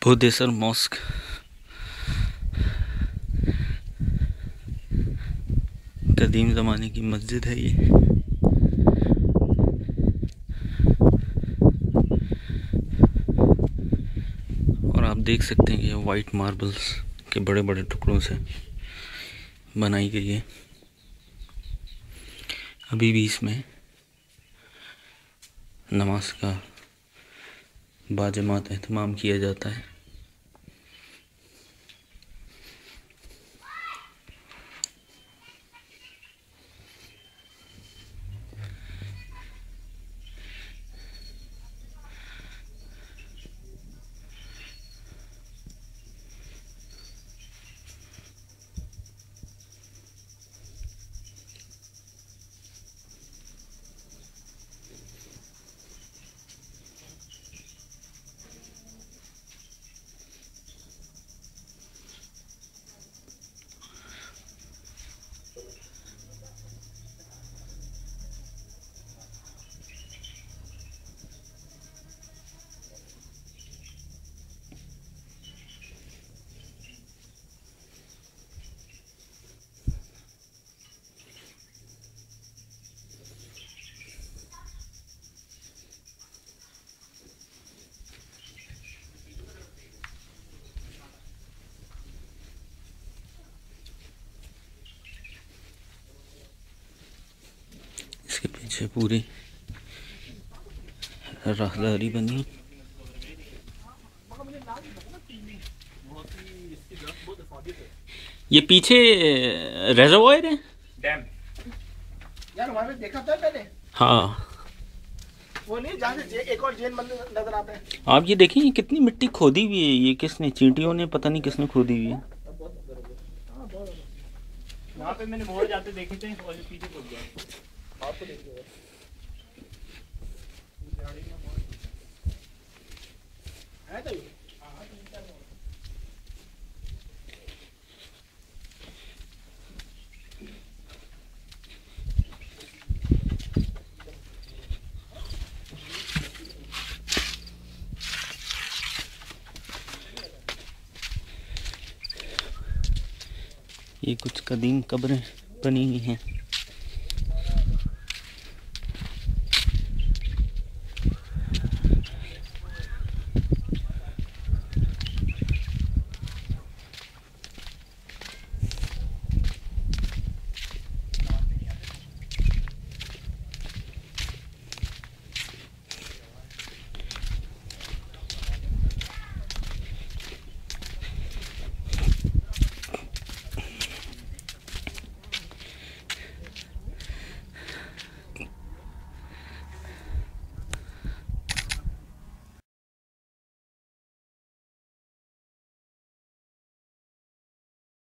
Buddheshwar mask कदीम ज़माने की मस्जिद है ये। और आप देख सकते हैं ये वाइट मार्बल्स के बड़े बड़े टुकड़ों से बनाई गई है। अभी भी इसमें नमाज का बाजमात एहतमाम किया जाता है। इसके पीछे पूरी राहदारी बनी। ये पीछे रेजर्वायर है, डैम। यार वहाँ पे देखा था पहले। हाँ वो नहीं जहाँ से एक और जैन मंदिर नजर आता है। आप ये देखिए कितनी मिट्टी खोदी हुई है। ये किसने, चींटियों ने, पता नहीं किसने खोदी हुई है। वहाँ पे मैंने बहुत जाते देखे थे और पीछे खोद गया। आपको देखिए है तो ये कुछ कदीम कब्रें बनी हुई हैं।